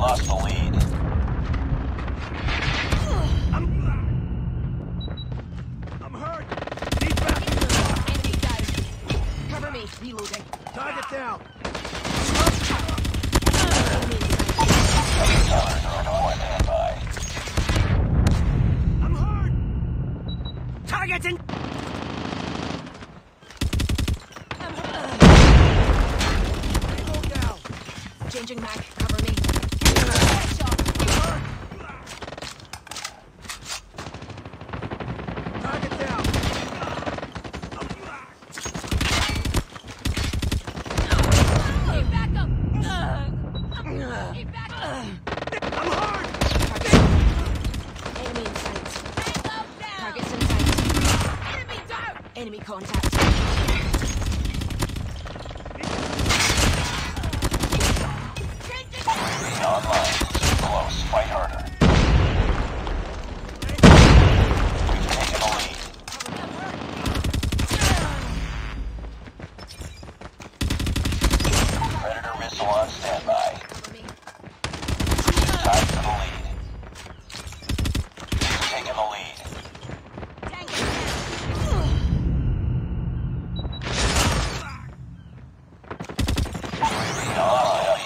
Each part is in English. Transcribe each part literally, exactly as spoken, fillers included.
lost the lead. I'm, I'm hurt. Need back. Enemy down. Cover me. Reloading. Target down. Sellers are on standby. I'm hurt. Targeting. I'm hurt. Go down. Changing mag. Cover me. Headshot. Target down. Need backup. Need backup. I'm hurt. Enemy in sight. Tango down. Targets in sight. Enemy down. Enemy contact. Changing. Online. Close. Fight harder. We've taken the lead. Predator missile on standby. Cover me. Tied for the lead. We've taken the lead. Tango Online.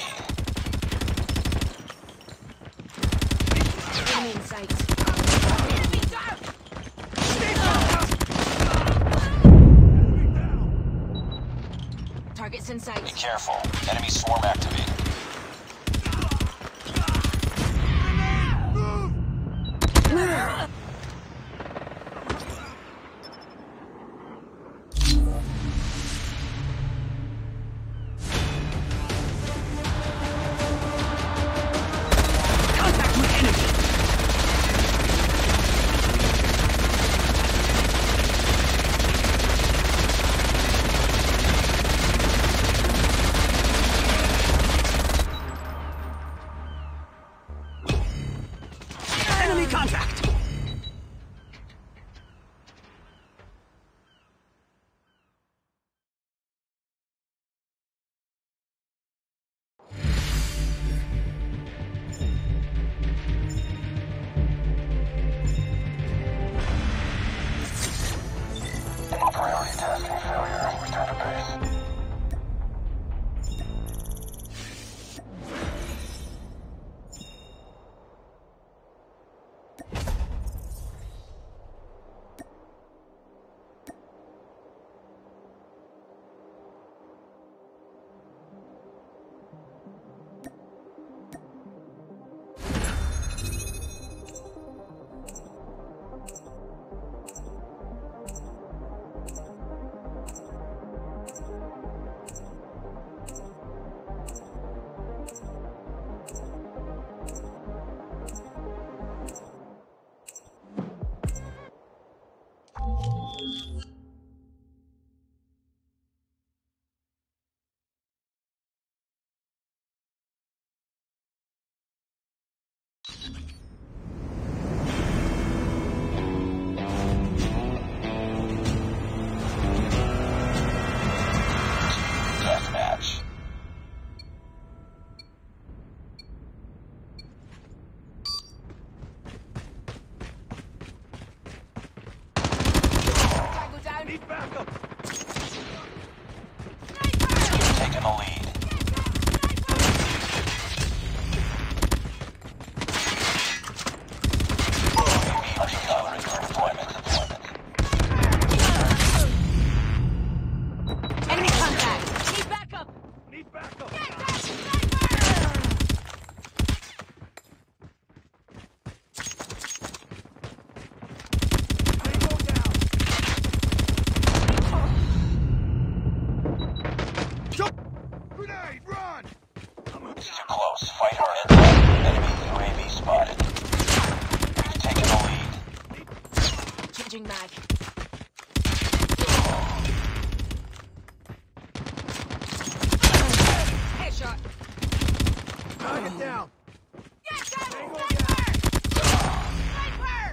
Enemy in sight. Enemy down. Targets in sight. Be careful. Enemy swarm activated. Contact with enemy. Enemy contact. Priority tasking failure. Return to base. Deathmatch. Tango down. Need backup. Taking the lead. Accelerating for deployment. Enemy contact. Need backup. Need backup. Get that sniper. Tango down. Jump. Grenade. Run. I'm Too close. Fight hard. Enemy U A V spotted. We've taken the lead. Changing mag. Headshot. Target down. Get that Tango sniper. down. Sniper.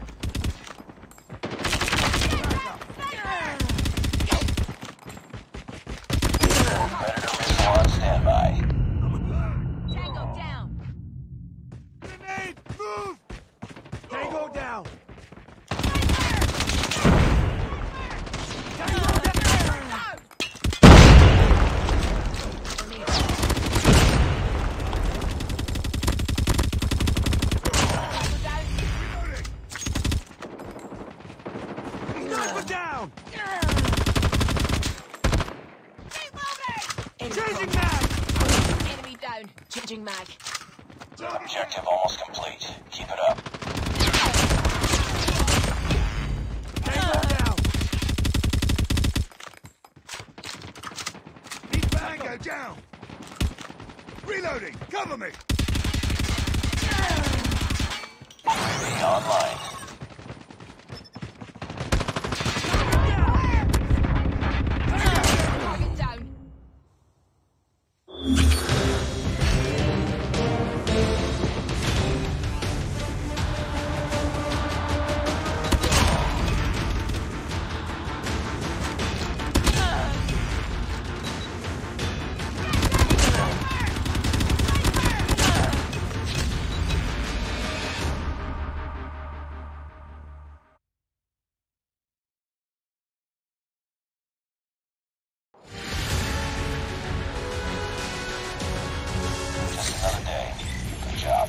Get that sniper. Predator missile on standby. Tango down. Changing mag. Objective almost complete. Keep it up. Tango down. Need Tango down. Reloading. Cover me. U A V online. Target down. Just another day. Good job.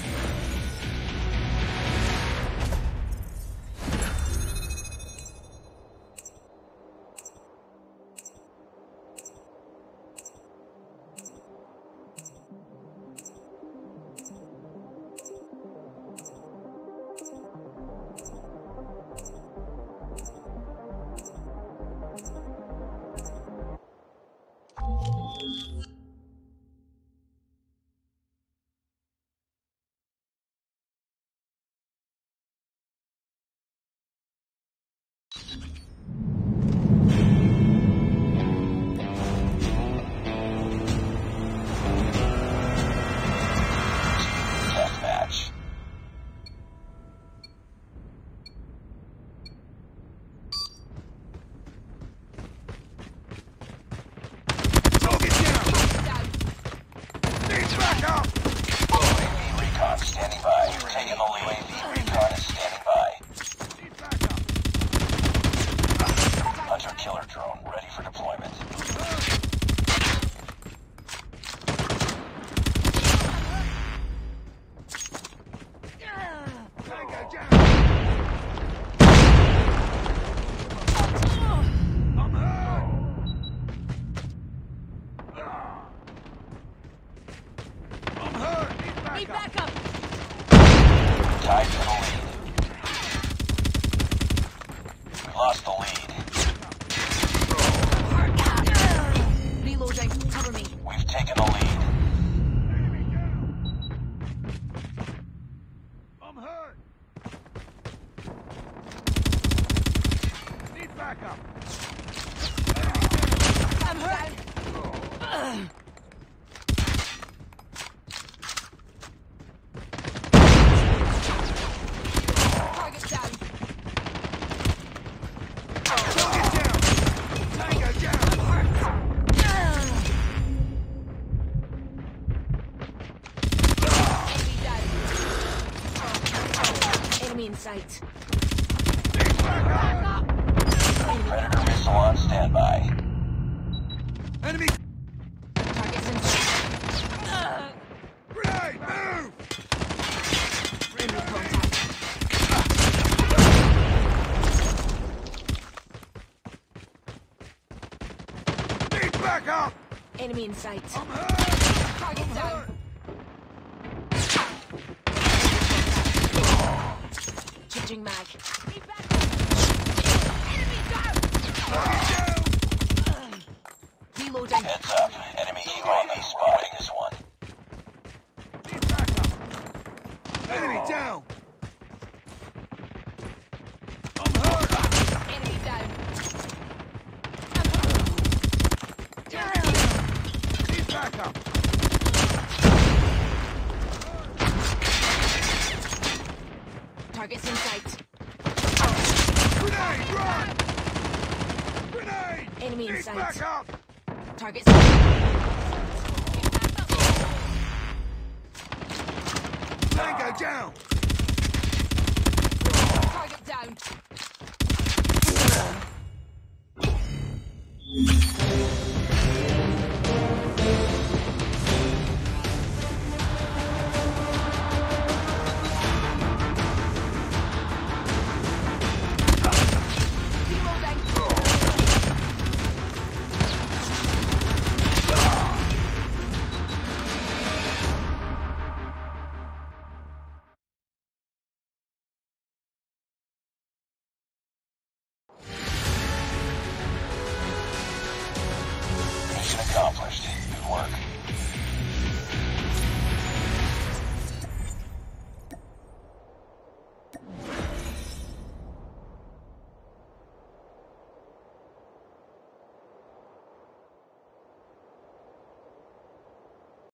Test match. Target down. Down. Need backup. U A V recon standing by. Taking the lead. U A V recon is standing by. Need backup. Hunter killer drone ready for deployment. Tango down. I'm hurt. I'm hurt. Need Need backup. backup. Tied for the lead. We lost the lead. Reloading. Cover me. We've taken the lead. Enemy down. I'm hurt. Need backup. I'm hurt. Target down. Target down. Tango down. Enemy down. Enemy in sight. Need backup. Predator missile on standby. Enemy. Targets in sight. Grenade. Move. Enemy contact. Need backup. Enemy in sight. I'm hurt. Target I'm down. hurt. Changing mag. Need backup. Enemy down. Target down. Reloading. Heads up. Enemy U A V spotting this one. Need backup. Enemy down. I'm hurt. Enemy down. Need backup. Targets in sight. Grenade. Run. Grenade. Enemy in Need sight. backup. Targets. Tango down. Target down. Reloading. accomplished. Good work.